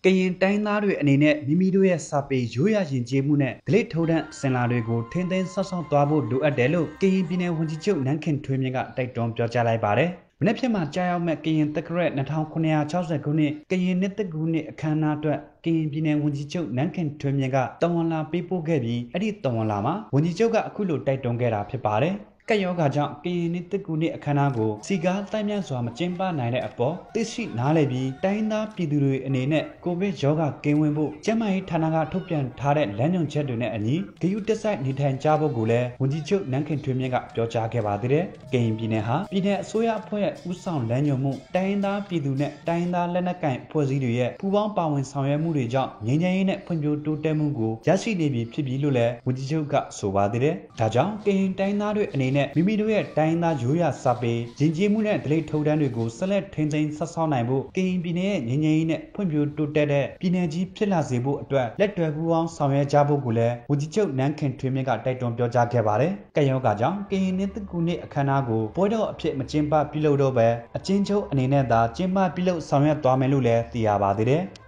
ကရင်တိုင်းသားတွေအနေနဲ့မိမိတို့ရဲ့စာပေရိုးရာယဉ်ကျေးမှုနဲ့ဒလိထိုးတန့်စင်လာတွေကိုထိန်းသိမ်းဆောက်ရှောက်သွားဖို့လိုအပ်တယ်လို့ကရင်ပြည်နယ်ဝန်ကြီးချုပ်နန်းခင်ထွေးမြင့်ကတိုက်တွန်းပြောကြားလိုက်ပါတယ်။မနေ့ဖြန်မှာကြာရောက်မဲ့ကရင်တက္ကရာ2960ခုနှစ်ကရင်နှစ်တကူနှစ်အခမ်းအနားအတွက်ကရင်ပြည်နယ်ဝန်ကြီးချုပ်နန်းခင်ထွေးမြင့်ကတဝန်လာပေးပို့ခဲ့ပြီးအဲ့ဒီတဝန်လာမှာဝန်ကြီးချုပ်ကအခုလိုတိုက်တွန်းခဲ့တာဖြစ်ပါတယ်။ကယောဂါကြောင့်ကရင်နှစ်တကူနှစ်အခမ်းအနားကိုစီကားတိုက်မြတ်စွာမကျင်းပနိုင်တဲ့အပေါ်သိရှိနားလည်ပြီးတိုင်းသားပြည်သူတွေအနေနဲ့ကိုဗစ်ရောဂါကင်းဝေးဖို့ကျန်းမာရေးဌာနကထုတ်ပြန်ထားတဲ့လမ်းညွှန်ချက်တွေနဲ့အညီဂရုတစိုက်နေထိုင်ကြဖို့ကိုလည်းဝန်ကြီးချုပ်နန်းခင်ထွေးမြင့်ကပြောကြားခဲ့ပါသေးတယ်။ကရင်ပြည်နယ်ဟာပြည်နယ်အစိုးရအဖွဲ့ရဲ့ဦးဆောင်လမ်းညွှန်မှုတိုင်းသားပြည်သူနဲ့တိုင်းသားလက်နက်ကိုင်အဖွဲ့အစည်းတွေရဲ့ပူးပေါင်းပါဝင်ဆောင်ရွက်မှုတွေကြောင့်ငြိမ်းချမ်းရေးနဲ့ဖွံ့ဖြိုးတိုးတက်မှုကိုရရှိနေပြီဖြစ်ပြီးလို့လည်းဝန်ကြီးချုပ်ကဆိုပါသေးတယ်။ဒါကြောင့်ကရင်တိုင်းသားတွေအနေနဲ့မိမိတို့ရဲ့တိုင်းသားရိုးရာစာပေယဉ်ကျေးမှုနဲ့ဒလိထုံတန်းတွေကိုဆက်လက်ထိန်းသိမ်းဆက်ဆောင်နိုင်ဖို့ကရင်ပြည်နယ်ရဲ့ငြိမ်းချမ်းရေးနဲ့ဖွံ့ဖြိုးတိုးတက်တဲ့ပြည်နယ်ကြီးဖြစ်လာစေဖို့အတွက်လက်တွဲပူးပေါင်းဆောင်ရွက်ကြဖို့ကိုလည်းဝန်ကြီးချုပ်နန်းခင်ထွေးမြင့်ကတိုက်တွန်းပြောကြားခဲ့ပါတယ်။ကယောဂါကြောင့်ကရင်နှစ်တကူနှစ်အခမ်းအနားကိုပွဲတော်အဖြစ်မကျင်းပပြုလုပ်တော့ပဲအချင်းချုပ်အနေနဲ့သာကျင်းပပြုလုပ်ဆောင်ရွက်သွားမယ်လို့လည်းသိရပါသေးတယ်။